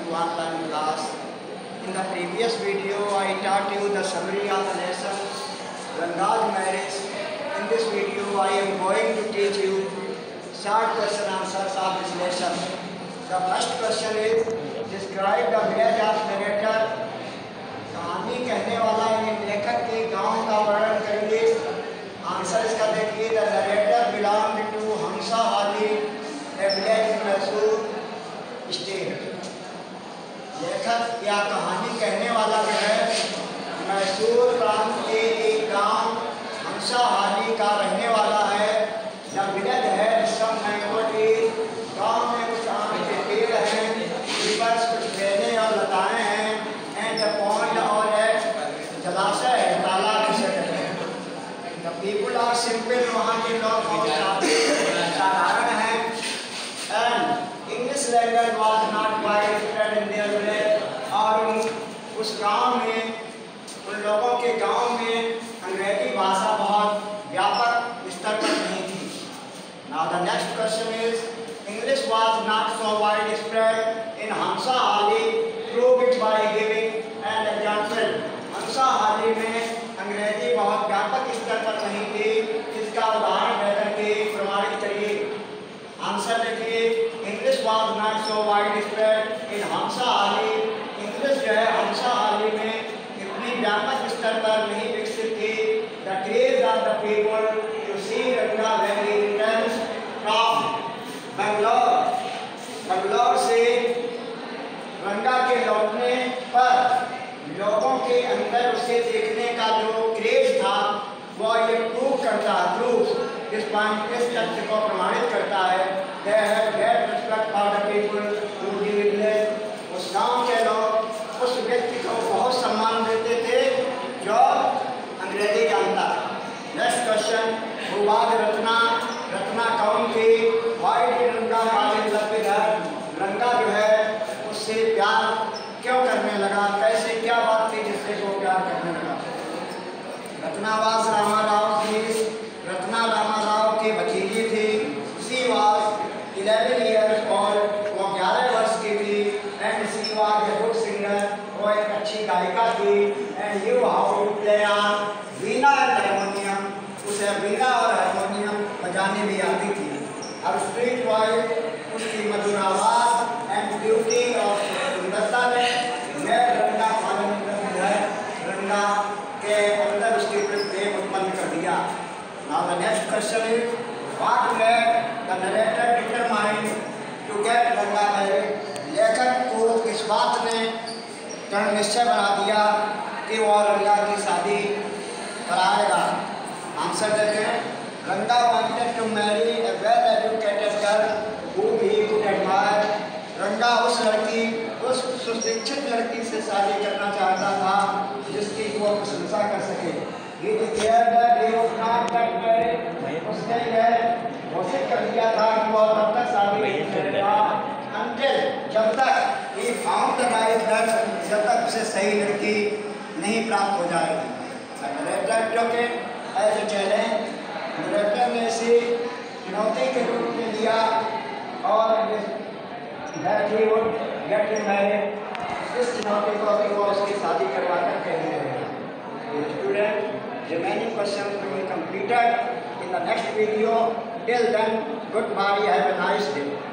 online class. In the previous video, I taught you the summary of the lesson, Rangaj marriage. In this video, I am going to teach you short question answers of this lesson. The first question is, describe the village of narrator. कहानी कहने वाला लेखक के गांव का वर्णन करिए. Answer इसका देखिए. The narrator belong to Hansahalli, a village in Mysore state. लेखक या कहानी कहने वाला जो है मैसूर प्रांत के एक गांव हंसाहाली का रहने वाला है. जब विलेज है सब मैंगोटी, गांव में कुछ आम के पेड़ हैं, रिवर्स कुछ बेलें और लताएं हैं, एंड पॉन्ड और जलाशय है, तालाब जिसे कहते हैं. द पीपुल आर सिंपल, वहाँ के लोग बहुत साधारण हैं. And English language was not wide spread in their village. और उस गांव में, उन लोगों के गांव में अंग्रेजी भाषा बहुत व्यापक स्तर पर नहीं थी. Now the next question is, English was not so wide spread in Hansahalli, prove it by giving an example. Hansahalli में अंग्रेजी बहुत व्यापक स्तर पर नहीं थी, इसका उदाहरण देकर के प्रमाणित करिए. आंसर देखिए. English was not so wide spread in Hansahalli. English जो है हंसाहाली में इतनी व्यापक स्तर पर नहीं विकसित थी. The craze of the people to see Ranga valley returns from Bangalore. Bangalore से रंगा के लौटने पर लोगों के अंदर उसे देखने का जो क्रेज था वह ये प्रूव करता है, प्रूव इस पॉइंट, इस तथ्य को प्रमाणित करता है. They have great respect for the people who live in village. उस गांव के लोग उस व्यक्ति को बहुत सम्मान देते थे जो अंग्रेजी जानता. Next question, who was Ratna. Ratna कौन थी. Why did Ranga fall in love with her. Ranga जो है उससे प्यार क्यों करने लगा, कैसे, क्या बात थी जिससे वो प्यार करने लगा. रत्ना वाज रामाराव की. रत्ना रामाराव की भतीजी थी. सी वाज 11 ईयर्स ओल्ड, वो 11 वर्ष की थी. And she was a good singer, वो एक अच्छी गायिका थी. And you how to play on veena and harmonium. उसे वीणा और हारमोनियम बजाने भी आती थी. अब स्ट्रीट बॉय, उसकी मधुर आवाज एंड ब्यूटी और सुंदरता ने रंगा रंगा के अंदर उसके प्रति प्रेम उत्पन्न कर दिया. Now the next question is, what made the narrator determine to get Ranga married. लेखक को इस बात ने दृढ़ निश्चय बना दिया कि वह रंगा की शादी कराएगा. आंसर देखें. Ranga wanted to marry a well educated girl whom he could admire. रंगा उस लड़की, उस सुशिक्षित लड़की से शादी करना चाहता था जिसकी वो प्रशंसा कर सके. He declared that he would not get married. उसने यह घोषित कर दिया था कि वह तब तक शादी नहीं करेगा until, जब तक he found the right girl, जब तक उसे सही लड़की नहीं प्राप्त हो जाएगी. Narrator took it as a challenge. Narrator ने इसे चुनौती के रूप में लिया और that he would get married. इस चुनौती को कि वो उसकी शादी करवा कर कहने लगे. Student, remaining questions will be completed in the next video. Till then, goodbye. Have a nice day.